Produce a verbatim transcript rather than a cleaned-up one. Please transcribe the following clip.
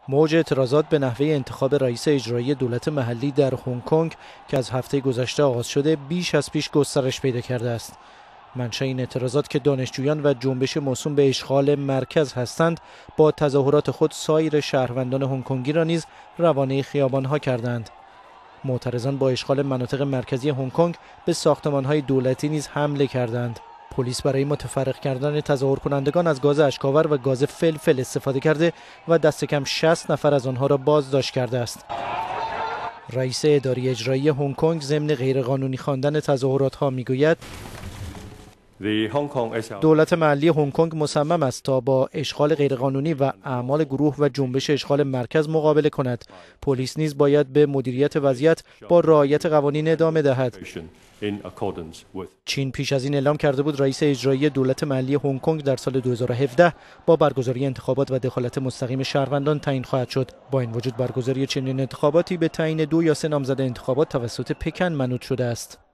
موج اعتراضات به نحوه انتخاب رئیس اجرایی دولت محلی در هنگ کنگ که از هفته گذشته آغاز شده بیش از پیش گسترش پیدا کرده است. منشأ این اعتراضات که دانشجویان و جنبش موسوم به اشغال مرکز هستند، با تظاهرات خود سایر شهروندان هنگ کنگی را نیز روانه خیابان‌ها کردند. معترضان با اشغال مناطق مرکزی هنگ کنگ به ساختمان‌های دولتی نیز حمله کردند. پلیس برای متفرق کردن تظاهر کنندگان از گاز اشک‌آور و گاز فلفل استفاده کرده و دست کم شصت نفر از آنها را بازداشت کرده است. رئیس اداره اجرایی هنگ کنگ ضمن غیرقانونی خواندن تظاهرات‌ها می‌گوید دولت محلی هنگ کنگ مصمم است تا با اشغال غیرقانونی و اعمال گروه و جنبش اشغال مرکز مقابله کند. پلیس نیز باید به مدیریت وضعیت با رعایت قوانین ادامه دهد. چین پیش از این اعلام کرده بود رئیس اجرایی دولت محلی هنگ کنگ در سال دو هزار و هفده با برگزاری انتخابات و دخالت مستقیم شهروندان تعیین خواهد شد. با این وجود برگزاری چنین انتخاباتی به تعیین دو یا سه نامزد انتخابات توسط پکن منوط شده است.